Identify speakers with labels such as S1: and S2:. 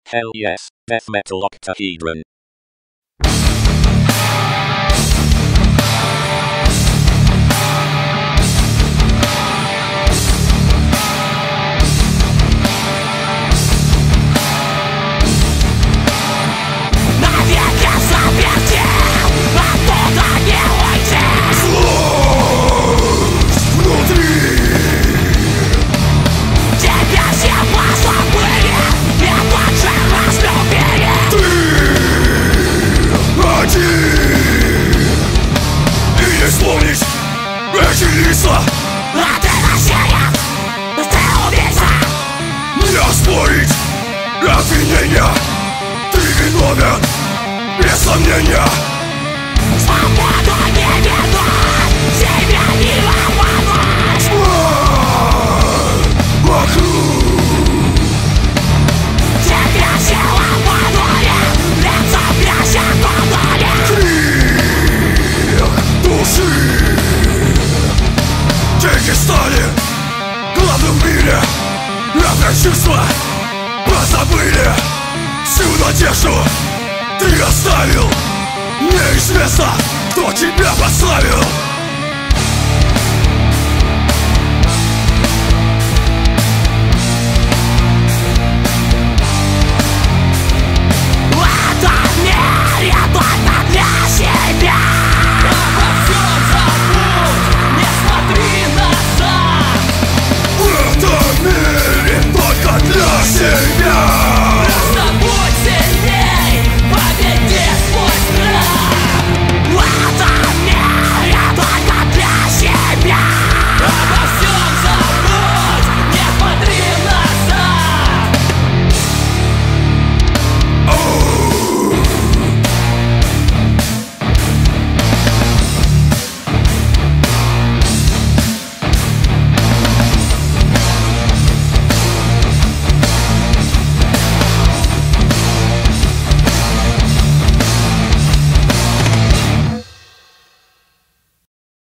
S1: Hell yes, death metal octahedron.
S2: Эти лица,
S3: а ты насилие, ты убийца.
S2: Не оспорить обвинения, ты виновен, без сомнения.
S3: Свободу не вернуть, себя не обмануть.
S2: Вокруг
S3: тебя сила подули, лицо пляся подули.
S2: крик души. Деньги стали главным в мире, а про чувства позабыли. Всю надежду ты оставил, неизвестно, кто тебя поставил.